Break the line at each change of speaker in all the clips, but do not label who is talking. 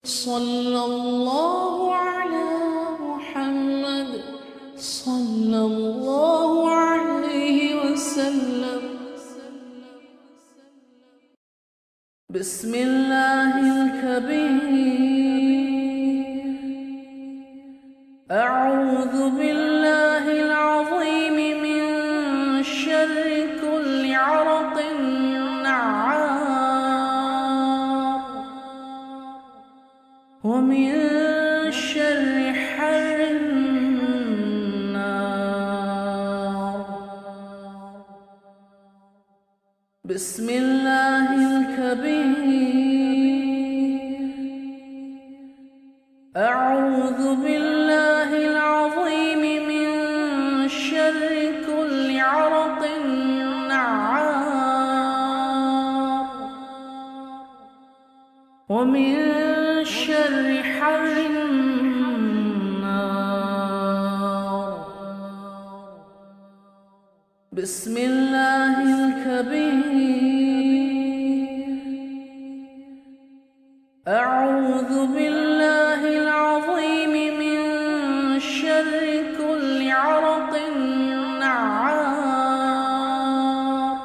صلى الله على محمد صلى الله عليه وسلم. بسم الله الكبير. أعوذ بالله العظيم من شر كل عرق نعار، ومن شر حر النار. بسم الله الكبير. أعوذ بالله العظيم من شر كل عرق نعار، ومن شر حر النار. بسم الله الكبير. أعوذ بالله العظيم من شر كل عرق نعار،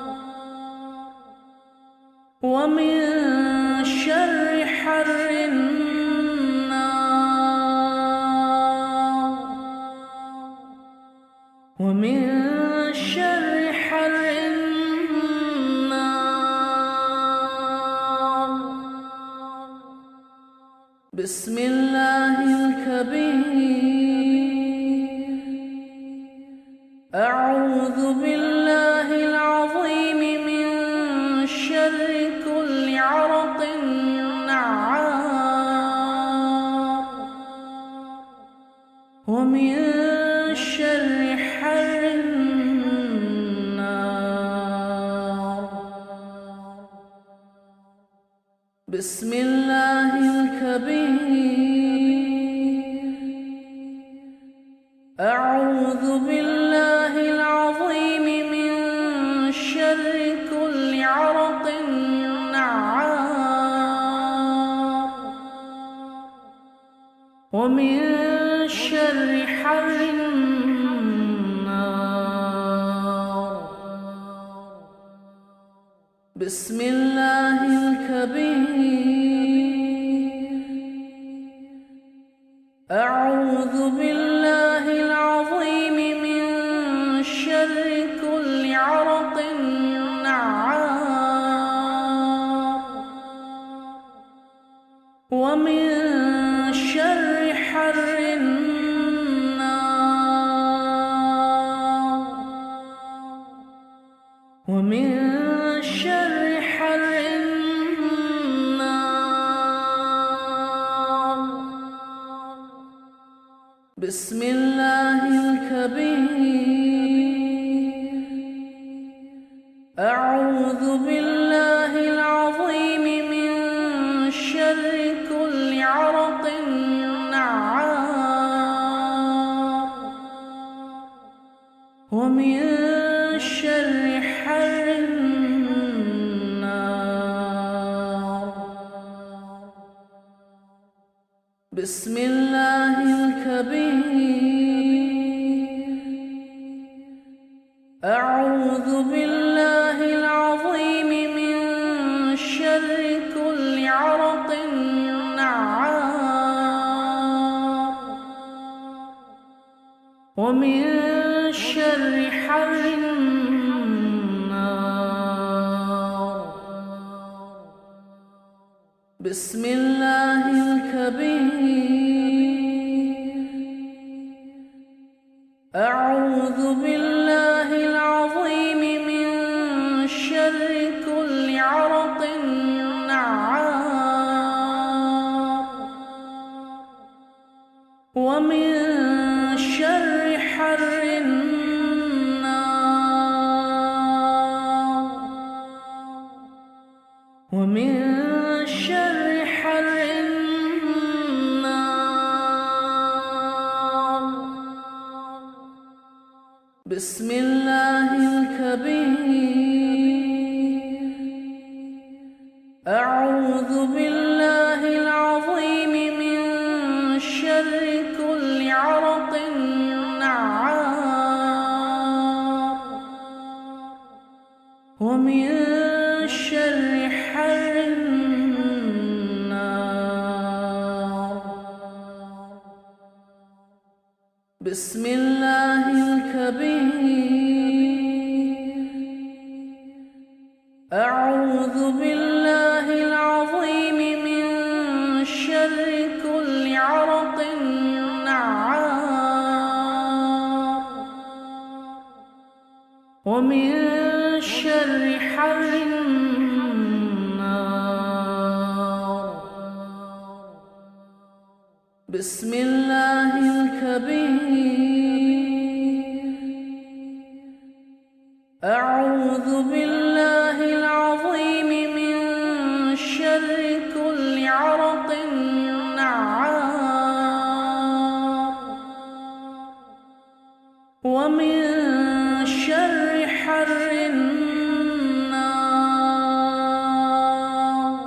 ومن شر حر النار. ومن شر حر النار. بسم الله الكبير. أعوذ بالله العظيم من شر كل عرق نعار، ومن شر حر النار. بسم الله الكبير. أعوذ بالله العظيم من شر كل عرق نعار، ومن شر حر النار. بسم الله الكبير. أعوذ بالله العظيم من شر كل عرق نعار، ومن شر حر النار. ومن شر حر النار. بسم الله الكبير. أعوذ بالله العظيم من شر كل عرق نعار، ومن شر حر النار. بسم الله الكبير. أعوذ بالله العظيم من شر كل عرق نعار، ومن شر حر النار. بسم الله الكبير. أعوذ بالله العظيم من شر كل عرق نعار، ومن شر حر النار. ومن شر حر النار. بسم الله الكبير. أعوذ بالله العظيم ومن شر حر النار. بسم الله الكبير. أعوذ بالله العظيم من شر كل عرق نعار. ومن شر حر النار. بسم الله الكبير. أعوذ بالله العظيم من شر كل عرق نعار. ومن شر حر النار.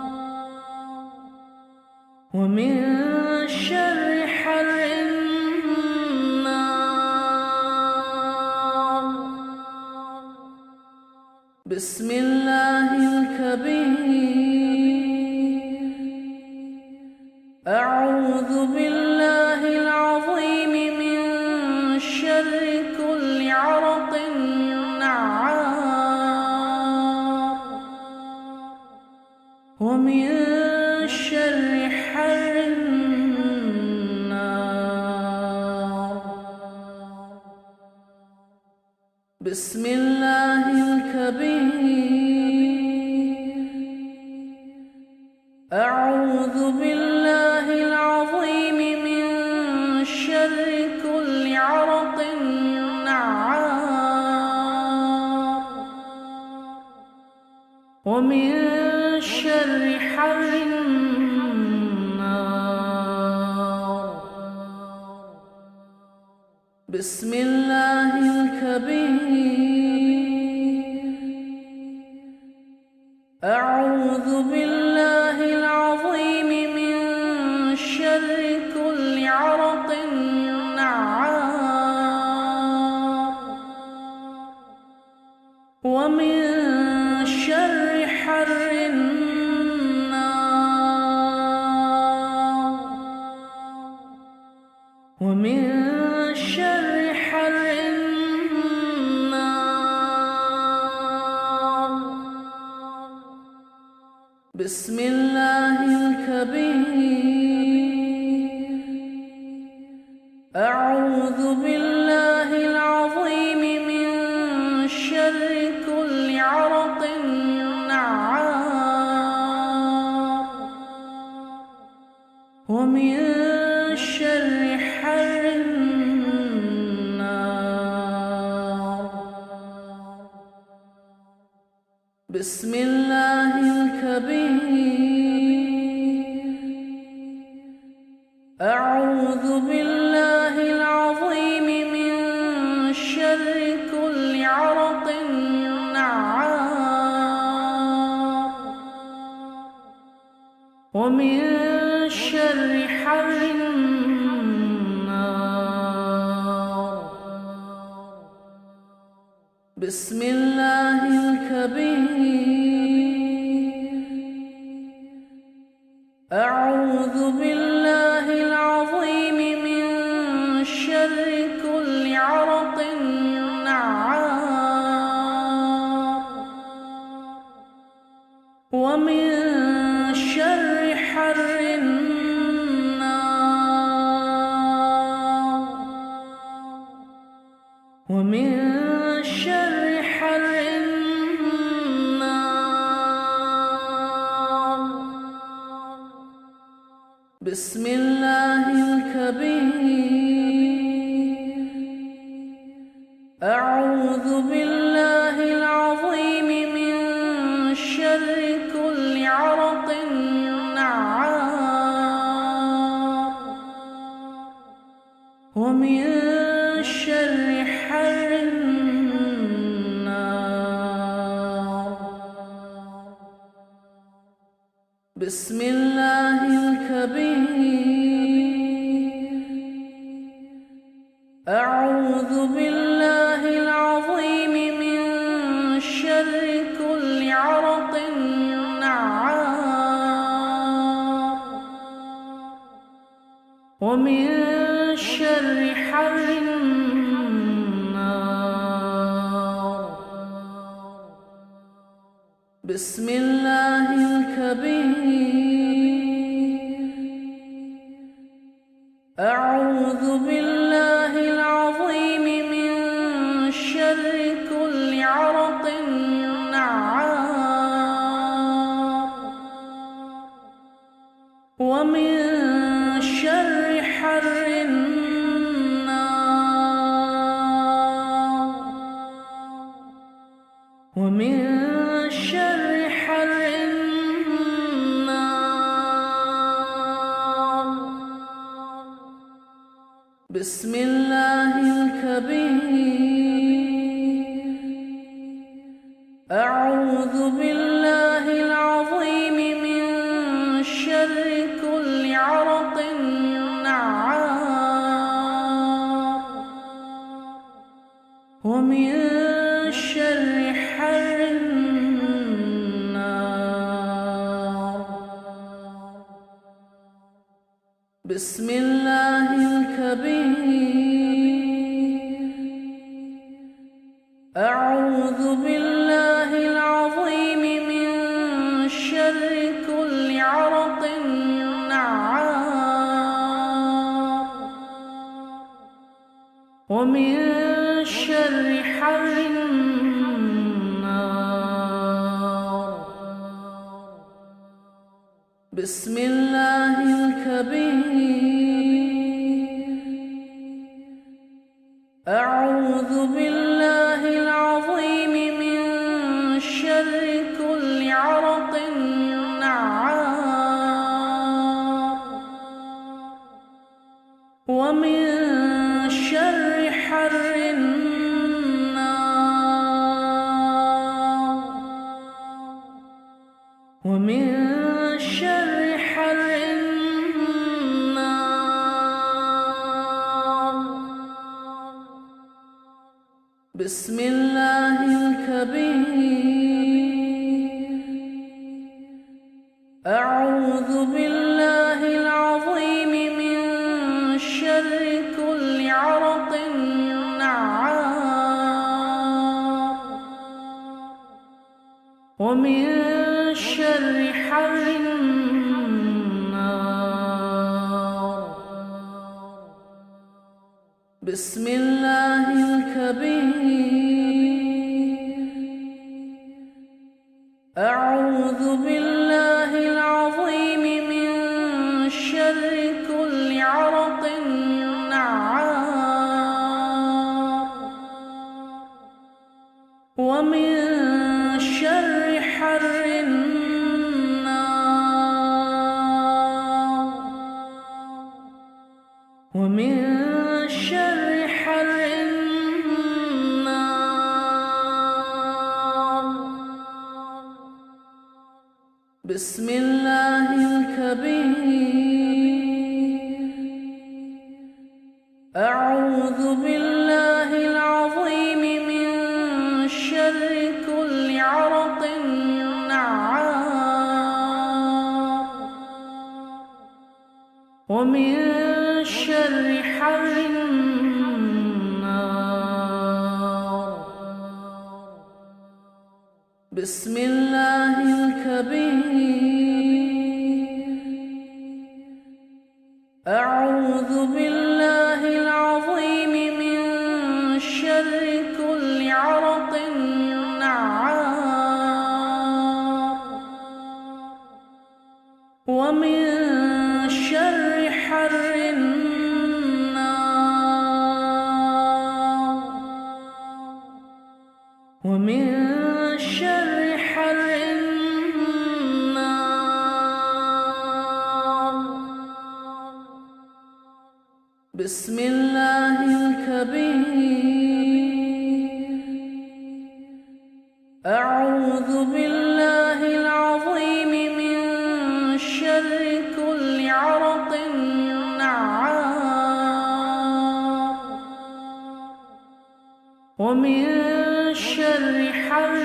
ومن شر حر النار. بسم الله الكبير. أعوذ بالله العظيم من شر كل عرق نعار. ومن شر حر النار. بسم الله الكبير. أعوذ بالله العظيم من شر كل عرق نعار. ومن شر حر النار. بسم الله الكبير. أعوذ بالله العظيم من شر كل عرق نعار. ومن شر حر النار. ومن شر حر النار. بسم الله الكبير. أعوذ بالله العظيم من شر كل عرق نعار. ومن شر حر النار. بسم الله الكبير. أعوذ بالله العظيم من شر كل عرق نعار. ومن شر حر النار. بسم الله الكبير. أعوذ بالله العظيم من شر كل عرق نعار. ومن شر حر النار. ومن شر حر النار. بسم الله الكبير. أعوذ بالله العظيم من شر كل عرق نعار. ومن شر حر النار. بسم الله الكبير. أعوذ بالله العظيم من شر كل ومن شر حر النار. بسم الله الكبير. أعوذ بالله العظيم من شر كل عرق نعار. ومن شر حر النار. ومن شر حر النار. بسم الله الكبير. أعوذ بالله العظيم من شر كل عرق نعار. ومن شر حر النار. بسم الله الكبير. أعوذ بالله العظيم من شر كل عرق نعار. ومن شر حر النار. بسم الله الكبير. أعوذ بالله العظيم من شر كل عرق نعار. ومن شر حر النار. ومن شر حر النار. بسم الله الكبير. أعوذ بالله العظيم من شر كل عرق نعار. ومن شر حر النار. بسم الله الكبير. أعوذ بالله العظيم من شر كل عرق نعار. ومن شر حر النار. ومن شر حر النار. بسم الله الكبير. أعوذ بالله العظيم من شر كل عرق نعار. ومن شر حر النار. بسم الله الكبير. أعوذ بالله العظيم من شر كل عرق نعار. ومن شر حر النار. ومن شر حر النار. بسم الله الكبير. أعوذ بالله العظيم من شر كل عرق نعار. ومن شر حر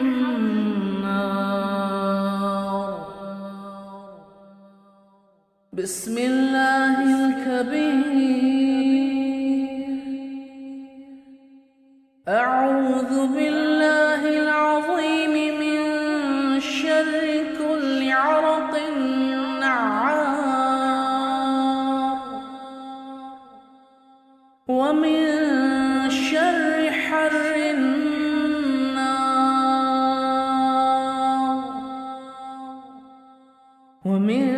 النار. بسم الله الكبير. أعوذ بالله العظيم من شر كل عرق نعار، ومن شر حر النار، ومن